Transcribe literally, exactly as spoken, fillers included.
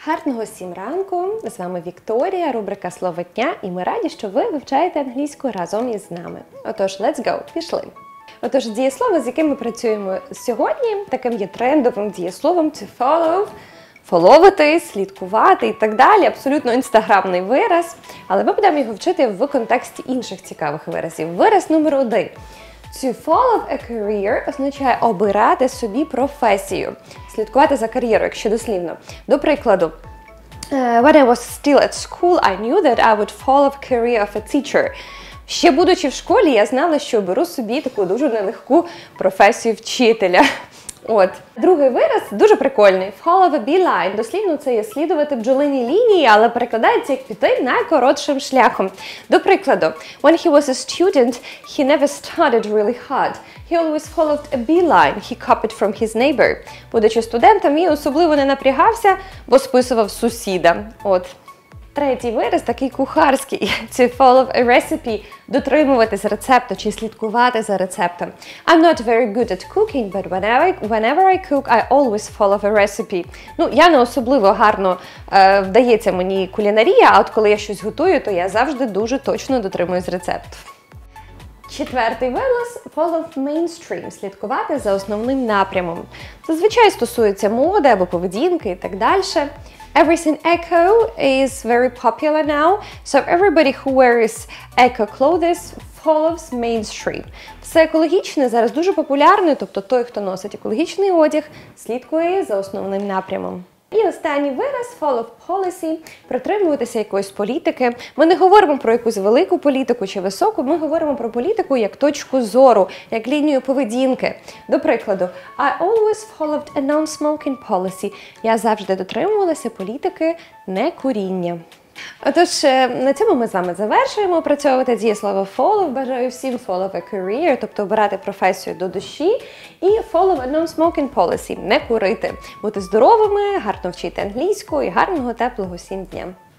Гарного всім ранку! З вами Вікторія, рубрика «Слово дня», і ми раді, що ви вивчаєте англійську разом із нами. Отож, let's go! Пішли! Отож, дієслово, з яким ми працюємо сьогодні, таким є трендовим дієсловом to follow, фоловити, слідкувати і так далі. Абсолютно інстаграмний вираз, але ми будемо його вчити в контексті інших цікавих виразів. Вираз номер один. To follow a career означає обирати собі професію, слідкувати за кар'єрою, якщо дослівно. До прикладу, uh, when I was still at school, I knew that I would follow a career of a teacher. Ще будучи в школі, я знала, що беру собі таку дуже нелегку професію вчителя. От. Другий вираз дуже прикольний. Follow a beeline. Дослівно це є слідувати бджолиній лінії, але перекладається як піти найкоротшим шляхом. До прикладу, when he was a student, he never studied really hard. He always followed a beeline. He copied from his neighbor. Будучи студентом, він особливо не напрягався, бо списував сусіда. От. Третій вираз такий кухарський. To follow a recipe. Дотримуватись рецепту чи слідкувати за рецептом. I'm not very good at cooking, but whenever I, whenever I cook, I always follow a recipe. Ну, я не особливо гарно е, вдається мені кулінарія, а от коли я щось готую, то я завжди дуже точно дотримуюсь рецептів. Четвертий вираз – follow mainstream – слідкувати за основним напрямом. Зазвичай стосується моди або поведінки і так далі. Everything eco is very popular now, so everybody who wears eco clothes follows mainstream. Все екологічне зараз дуже популярне, тобто той, хто носить екологічний одяг, слідкує за основним напрямом. І останній вираз – follow policy – притримуватися якоїсь політики. Ми не говоримо про якусь велику політику чи високу, ми говоримо про політику як точку зору, як лінію поведінки. До прикладу, I always followed a non-smoking policy. Я завжди дотримувалася політики некуріння. Отож, на цьому ми з вами завершуємо опрацьовувати дієслово follow. Бажаю всім follow a career, тобто обирати професію до душі. І follow a non-smoking policy – не курити. Бути здоровими, гарно вчити англійську і гарного, теплого всім дня.